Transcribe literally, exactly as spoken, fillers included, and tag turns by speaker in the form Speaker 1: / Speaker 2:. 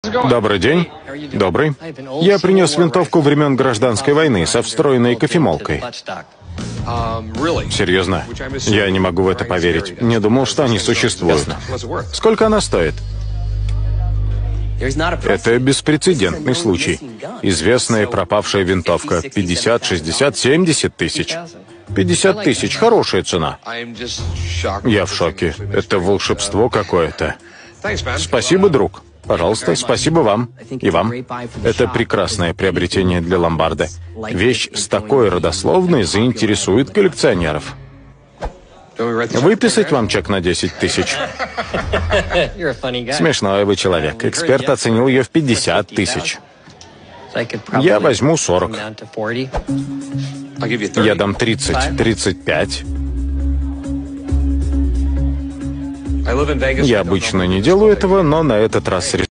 Speaker 1: Добрый день. Добрый. Я принес винтовку времен гражданской войны со встроенной кофемолкой. Серьезно? Я не могу в это поверить. Не думал, что они существуют. Сколько она стоит? Это беспрецедентный случай. Известная пропавшая винтовка. пятьдесят, шестьдесят, семьдесят тысяч. пятьдесят тысяч. Хорошая цена. Я в шоке. Это волшебство какое-то. Спасибо, друг. Пожалуйста, спасибо вам. И вам. Это прекрасное приобретение для ломбарда. Вещь с такой родословной заинтересует коллекционеров. Выписать вам чек на десять тысяч? Смешной вы человек. Эксперт оценил ее в пятьдесят тысяч. Я возьму сорок. Я дам тридцать, тридцать пять. Я обычно не делаю этого, но на этот раз